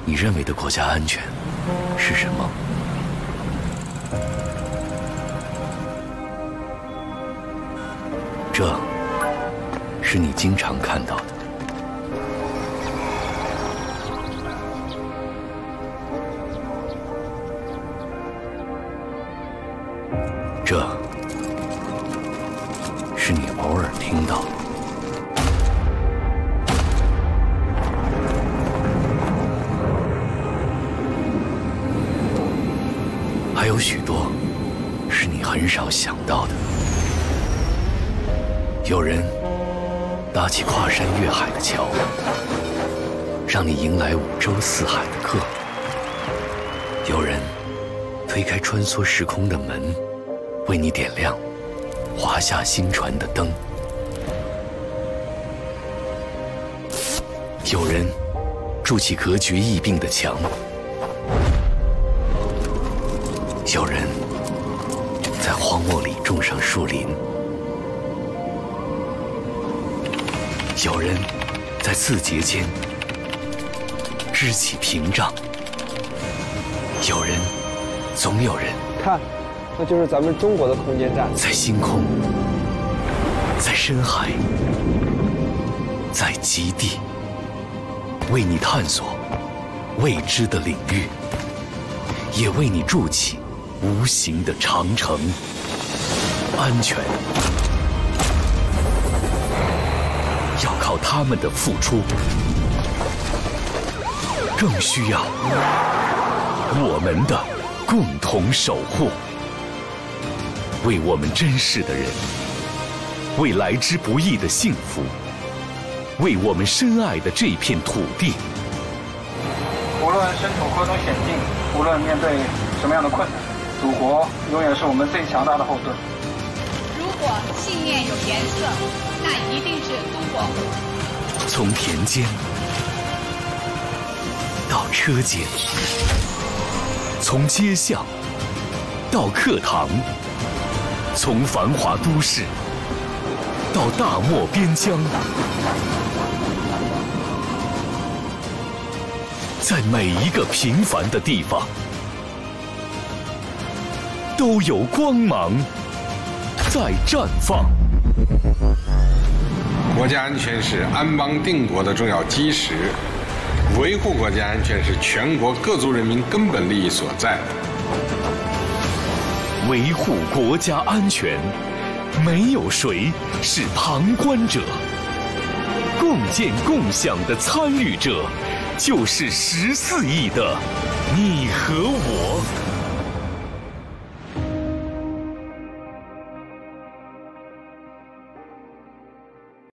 你认为的国家安全是什么？这是你经常看到的。这是你偶尔听到的。还有许多是你很少想到的。有人搭起跨山越海的桥，让你迎来五洲四海的客；有人推开穿梭时空的门，为你点亮华夏新传的灯；有人筑起隔绝疫病的墙；有人在荒漠里种上树林；有人在字节间支起屏障；总有人看，那就是咱们中国的空间站。 在星空，在深海，在极地，为你探索未知的领域，也为你筑起无形的长城。安全要靠他们的付出，更需要我们的共同守护。为我们珍视的人，为来之不易的幸福，为我们深爱的这片土地。 无论身处何种险境，无论面对什么样的困难，祖国永远是我们最强大的后盾。 如果信念有颜色，那一定是中国红。 从田间到车间，从街巷到课堂，从繁华都市到大漠边疆，在每一个平凡的地方，都有光芒在绽放。 国家安全是安邦定国的重要基石，维护国家安全是全国各族人民根本利益所在。 维护国家安全，没有谁是旁观者，共建共享的参与者，就是14亿的你和我。